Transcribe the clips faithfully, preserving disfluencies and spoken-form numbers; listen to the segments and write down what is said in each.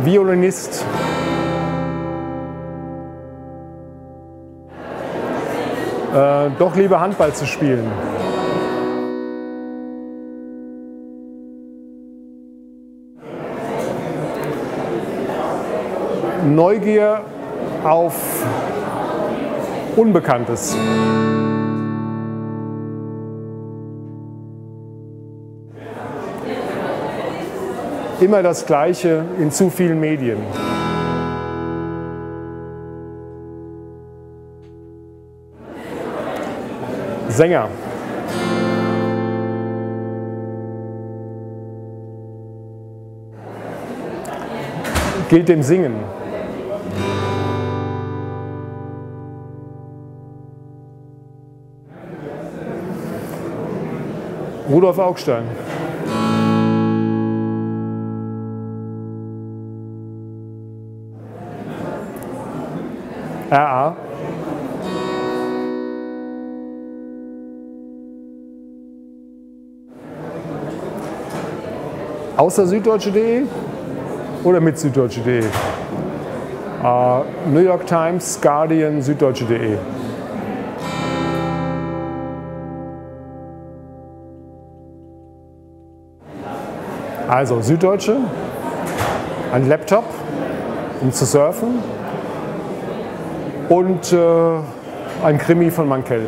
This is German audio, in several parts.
Violinist. Äh, doch lieber Handball zu spielen. Neugier auf Unbekanntes. Immer das Gleiche in zu vielen Medien. Sänger. Gilt dem Singen. Rudolf Augstein. R A. Außer süddeutsche punkt de oder mit süddeutsche punkt de? Uh, New York Times, Guardian, süddeutsche punkt de. Also Süddeutsche, ein Laptop, um zu surfen, und äh, ein Krimi von Mankell.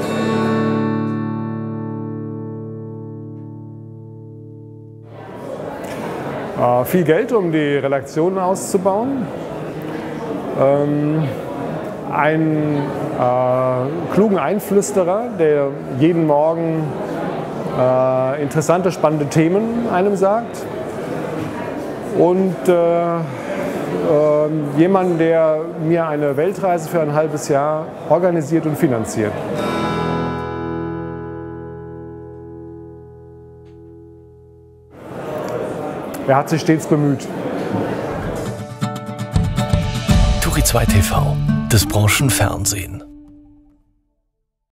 Äh, viel Geld, um die Redaktion auszubauen. Ähm, einen äh, klugen Einflüsterer, der jeden Morgen äh, interessante, spannende Themen einem sagt. Und äh, äh, jemanden, der mir eine Weltreise für ein halbes Jahr organisiert und finanziert. Er hat sich stets bemüht. Turi zwei T V, das Branchenfernsehen.